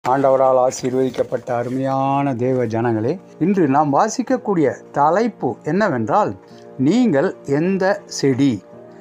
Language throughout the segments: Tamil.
ஆண்டவரால் ஆசீர்வதிக்கப்பட்ட அருமையான தேவ ஜனங்களே, இன்று நாம் வாசிக்கக்கூடிய தலைப்பு என்னவென்றால், நீங்கள் எந்த செடி?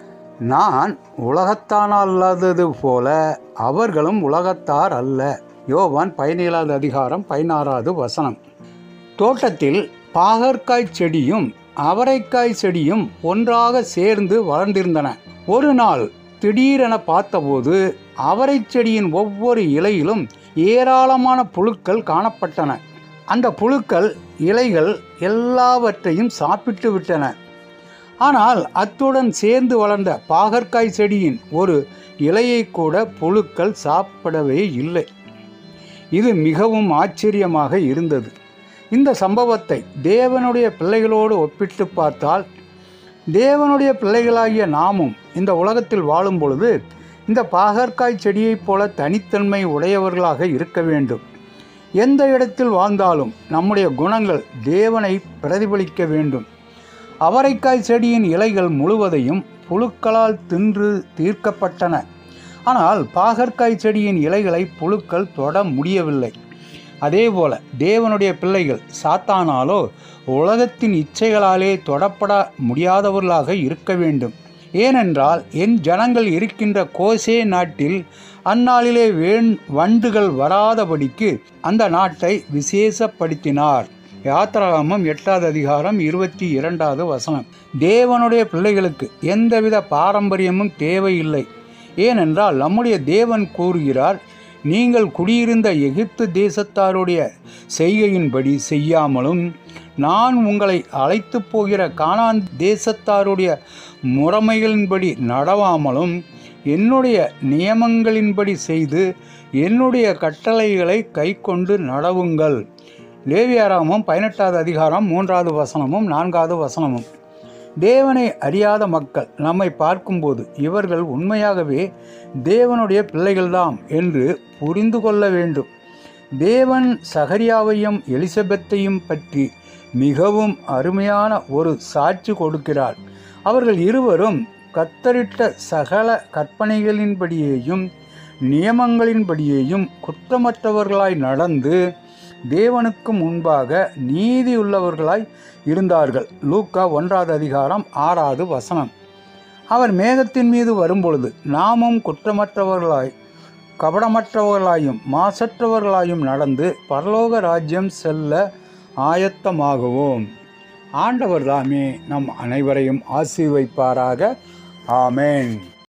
நான் உலகத்தானால் அல்லாதது போல அவர்களும் உலகத்தார் அல்ல. யோவான் 17வது அதிகாரம் 16வது வசனம். தோட்டத்தில் பாகற்காய் செடியும் அவரைக்காய் செடியும் ஒன்றாக சேர்ந்து வளர்ந்திருந்தன. ஒரு நாள் திடீரென பார்த்தபோது அவரை செடியின் ஒவ்வொரு இலையிலும் ஏராளமான புழுக்கள் காணப்பட்டன. அந்த புழுக்கள் இலைகள் எல்லாவற்றையும் சாப்பிட்டு விட்டன. ஆனால் அத்துடன் சேர்ந்து வளர்ந்த பாகற்காய் செடியின் ஒரு இலையை கூட புழுக்கள் சாப்பிடவே இல்லை. இது மிகவும் ஆச்சரியமாக இருந்தது. இந்த சம்பவத்தை தேவனுடைய பிள்ளைகளோடு ஒப்பிட்டு பார்த்தால், தேவனுடைய பிள்ளைகளாகிய நாமும் இந்த உலகத்தில் வாழும் பொழுது இந்த பாகற்காய் செடியைப் போல தனித்தன்மை உடையவர்களாக இருக்க வேண்டும். எந்த இடத்தில் வாழ்ந்தாலும் நம்முடைய குணங்கள் தேவனை பிரதிபலிக்க வேண்டும். அவரைக்காய் செடியின் இலைகள் முழுவதையும் புழுக்களால் தின்று தீர்க்கப்பட்டன. ஆனால் பாகற்காய் செடியின் இலைகளை புழுக்கள் தொட முடியவில்லை. அதேபோல தேவனுடைய பிள்ளைகள் சாத்தானாலோ உலகத்தின் இச்சைகளாலே தொடப்பட முடியாதவர்களாக இருக்க வேண்டும். ஏனென்றால் என் ஜனங்கள் இருக்கின்ற கோசே நாட்டில் அந்நாளிலே வண்டுகள் வராதபடிக்கு அந்த நாட்டை விசேஷப்படுத்தினார். யாத்திராகமம் 8வது அதிகாரம் 22வது வசனம். தேவனுடைய பிள்ளைகளுக்கு எந்தவித பாரம்பரியமும் தேவையில்லை. ஏனென்றால் நம்முடைய தேவன் கூறுகிறார், நீங்கள் குடியிருந்த எகிப்து தேசத்தாருடைய செய்கையின்படி செய்யாமலும், நான் உங்களை அழைத்து போகிற கானான் தேசத்தாருடைய முறைமைகளின்படி நடவாமலும், என்னுடைய நியமங்களின்படி செய்து என்னுடைய கட்டளைகளை கைக்கொண்டு நடவுங்கள். லேவியராகமம் 18வது அதிகாரம் 3வது வசனமும் 4வது வசனமும். தேவனை அறியாத மக்கள் நம்மை பார்க்கும்போது இவர்கள் உண்மையாகவே தேவனுடைய பிள்ளைகள்தாம் என்று புரிந்து கொள்ள வேண்டும். தேவன் சகரியாவையும் எலிசபெத்தையும் பற்றி மிகவும் அருமையான ஒரு சாட்சி கொடுக்கிறார். அவர்கள் இருவரும் கத்தரிட்ட சகல கற்பனைகளின்படியேயும் நியமங்களின்படியேயும் குற்றமற்றவர்களாய் நடந்து தேவனுக்கு முன்பாக நீதியுள்ளவர்களாய் இருந்தார்கள். லூக்கா 1வது அதிகாரம் 6வது வசனம். அவர் மேகத்தின் மீது வரும்பொழுது நாமும் குற்றமற்றவர்களாய் கபடமற்றவர்களாயும் மாசற்றவர்களாயும் நடந்து பரலோக ராஜ்யம் செல்ல ஆயத்தமாகுவோம். ஆண்டவர் தாமே நம் அனைவரையும் ஆசீர்வதிப்பாராக. ஆமென்.